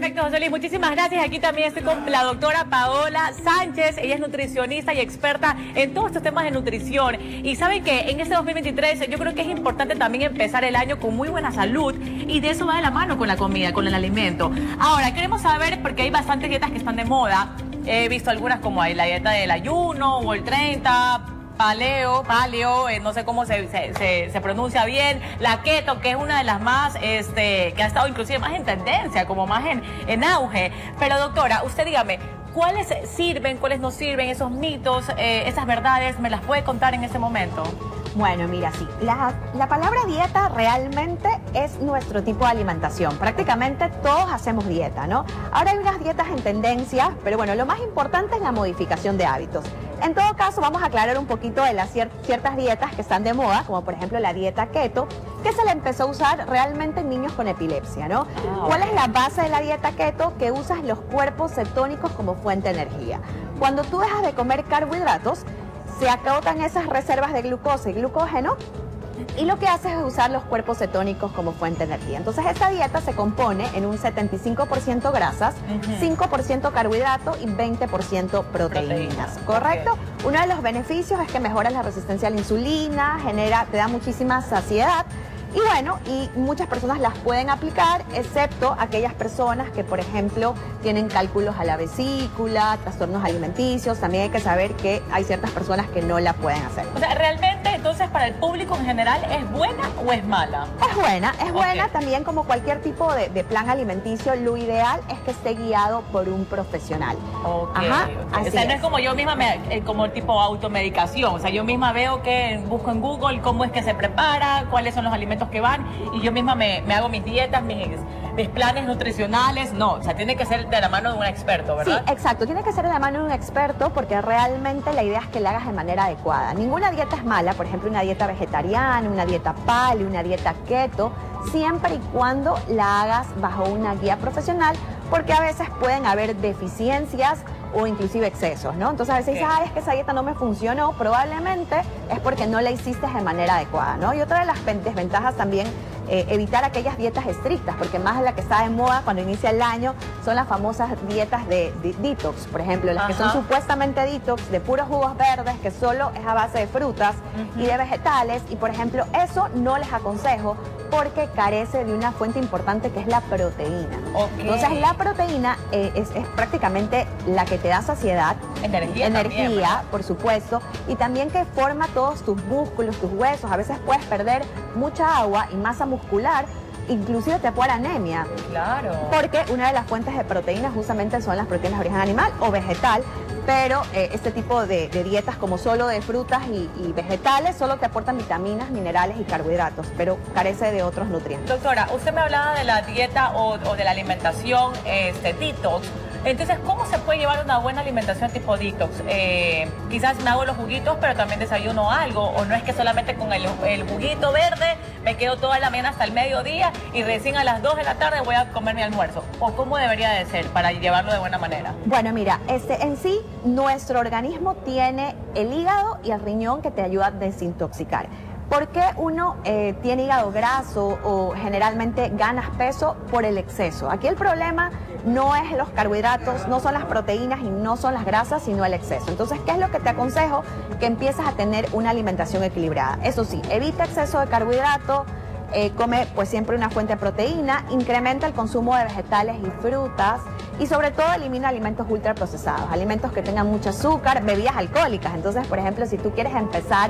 Perfecto, José Luis, muchísimas gracias. Aquí también estoy con la doctora Paola Sánchez. Ella es nutricionista y experta en todos estos temas de nutrición. Y saben que en este 2023 yo creo que es importante también empezar el año con muy buena salud. Y de eso va de la mano con la comida, con el alimento. Ahora, queremos saber, porque hay bastantes dietas que están de moda. He visto algunas como hay la dieta del ayuno o el 30... paleo, no sé cómo se pronuncia bien, la keto, que es una de las más, que ha estado inclusive más en tendencia, como más en auge. Pero doctora, usted dígame, ¿cuáles sirven, cuáles no sirven, esos mitos, esas verdades, me las puede contar en este momento? Bueno, mira, sí, la palabra dieta realmente es nuestro tipo de alimentación. Prácticamente todos hacemos dieta, ¿no? Ahora hay unas dietas en tendencia, pero bueno, lo más importante es la modificación de hábitos. En todo caso, vamos a aclarar un poquito de las ciertas dietas que están de moda, como por ejemplo la dieta keto, que se la empezó a usar realmente en niños con epilepsia, ¿no? ¿Cuál es la base de la dieta keto? Que usas los cuerpos cetónicos como fuente de energía. Cuando tú dejas de comer carbohidratos, se agotan esas reservas de glucosa y glucógeno y lo que haces es usar los cuerpos cetónicos como fuente de energía. Entonces esta dieta se compone en un 75% grasas, 5% carbohidratos y 20% proteínas, ¿correcto? Okay. Uno de los beneficios es que mejora la resistencia a la insulina, te da muchísima saciedad. Y bueno, y muchas personas las pueden aplicar, excepto aquellas personas que, por ejemplo, tienen cálculos a la vesícula, trastornos alimenticios. También hay que saber que hay ciertas personas que no la pueden hacer. O sea, realmente, entonces, para el público en general, ¿es buena o es mala? Es buena, es buena. También, como cualquier tipo de plan alimenticio, lo ideal es que esté guiado por un profesional. Ajá, o sea, no es como yo misma, como tipo automedicación. O sea, yo misma veo busco en Google cómo es que se prepara, cuáles son los alimentos que van, y yo misma me hago mis dietas, mis planes nutricionales. No, o sea, tiene que ser de la mano de un experto, ¿verdad? Sí, exacto, tiene que ser de la mano de un experto, porque realmente la idea es que la hagas de manera adecuada. Ninguna dieta es mala, por ejemplo, una dieta vegetariana, una dieta paleo, una dieta keto, siempre y cuando la hagas bajo una guía profesional, porque a veces pueden haber deficiencias o inclusive excesos, ¿no? Entonces a veces dices, es que esa dieta no me funcionó, probablemente es porque no la hiciste de manera adecuada, ¿no? Y otra de las desventajas también, evitar aquellas dietas estrictas, porque más la que está de moda cuando inicia el año son las famosas dietas de detox, por ejemplo, las que son supuestamente detox, de puros jugos verdes, que solo es a base de frutas y de vegetales, y por ejemplo, eso no les aconsejo, porque carece de una fuente importante que es la proteína. Entonces la proteína es prácticamente la que te da saciedad, energía también, por supuesto, y también que forma todos tus músculos, tus huesos. A veces puedes perder mucha agua y masa muscular, inclusive te puede dar anemia. Claro. Porque una de las fuentes de proteínas justamente son las proteínas de origen animal o vegetal, pero este tipo de dietas como solo de frutas y vegetales solo te aportan vitaminas, minerales y carbohidratos, pero carece de otros nutrientes. Doctora, usted me hablaba de la dieta o de la alimentación detox. Entonces, ¿cómo se puede llevar una buena alimentación tipo detox? Quizás me hago los juguitos, pero también desayuno algo. O no es que solamente con el juguito verde me quedo toda la mañana hasta el mediodía y recién a las 2 de la tarde voy a comer mi almuerzo. ¿O cómo debería de ser para llevarlo de buena manera? Bueno, mira, en sí, nuestro organismo tiene el hígado y el riñón que te ayuda a desintoxicar. ¿Por qué uno tiene hígado graso o generalmente ganas peso? Por el exceso. Aquí el problema no es los carbohidratos, no son las proteínas y no son las grasas, sino el exceso. Entonces, ¿qué es lo que te aconsejo? Que empieces a tener una alimentación equilibrada. Eso sí, evita exceso de carbohidratos, come pues siempre una fuente de proteína, incrementa el consumo de vegetales y frutas y sobre todo elimina alimentos ultraprocesados, alimentos que tengan mucho azúcar, bebidas alcohólicas. Entonces, por ejemplo, si tú quieres empezar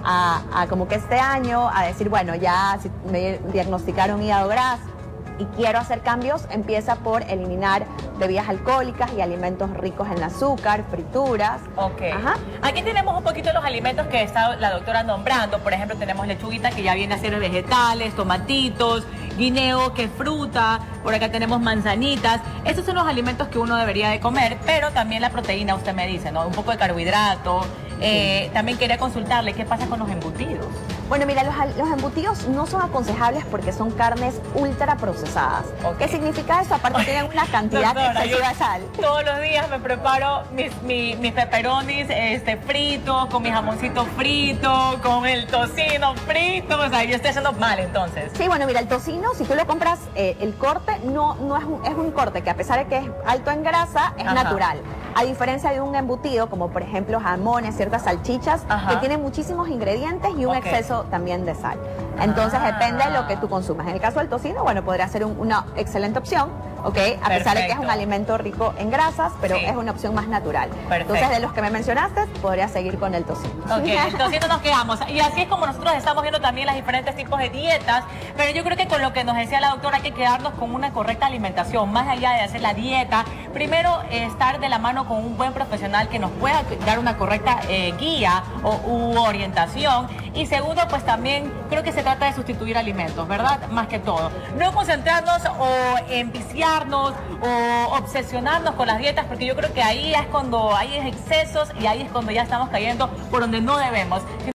a como que este año a decir, bueno, ya si me diagnosticaron hígado graso y quiero hacer cambios, empieza por eliminar bebidas alcohólicas y alimentos ricos en azúcar, frituras. Aquí tenemos un poquito de los alimentos que está la doctora nombrando. Por ejemplo, tenemos lechuguita, que ya viene a ser vegetales, tomatitos, guineo, que es fruta. Por acá tenemos manzanitas. Estos son los alimentos que uno debería de comer, pero también la proteína, usted me dice, ¿no? Un poco de carbohidrato. También quería consultarle qué pasa con los embutidos. Bueno, mira, los embutidos no son aconsejables porque son carnes ultra procesadas. Ok. ¿Qué significa eso? Aparte tienen una cantidad Doctora, excesiva de sal. todos los días me preparo mis pepperonis fritos, con mi jamoncito frito, con el tocino frito. O sea, yo estoy haciendo mal entonces. Sí, bueno, mira, el tocino, si tú lo compras, el corte no es un corte que a pesar de que es alto en grasa, es Ajá. natural. A diferencia de un embutido, como por ejemplo jamones, ciertas salchichas, Ajá. que tienen muchísimos ingredientes y un Ok. exceso también de sal. Entonces depende de lo que tú consumas. En el caso del tocino, bueno, podría ser una excelente opción, ¿ok? A pesar de que es un Perfecto. alimento rico en grasas, pero Sí. es una opción más natural. Perfecto. Entonces, de los que me mencionaste, podría seguir con el tocino. Ok, entonces nos quedamos. Y así es como nosotros estamos viendo también las diferentes tipos de dietas, pero yo creo que con lo que nos decía la doctora hay que quedarnos con una correcta alimentación, más allá de hacer la dieta. Primero, estar de la mano con un buen profesional que nos pueda dar una correcta guía u orientación. Y segundo, pues también creo que se trata de sustituir alimentos, ¿verdad? Más que todo. No concentrarnos o enviciarnos o obsesionarnos con las dietas, porque yo creo que ahí es cuando hay excesos y ahí es cuando ya estamos cayendo por donde no debemos.